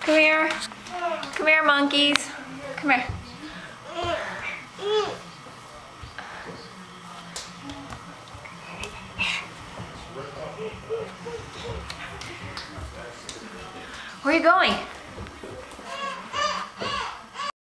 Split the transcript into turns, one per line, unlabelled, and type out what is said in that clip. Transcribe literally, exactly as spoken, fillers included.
Come here. Come here, monkeys. Come here. Where are you going?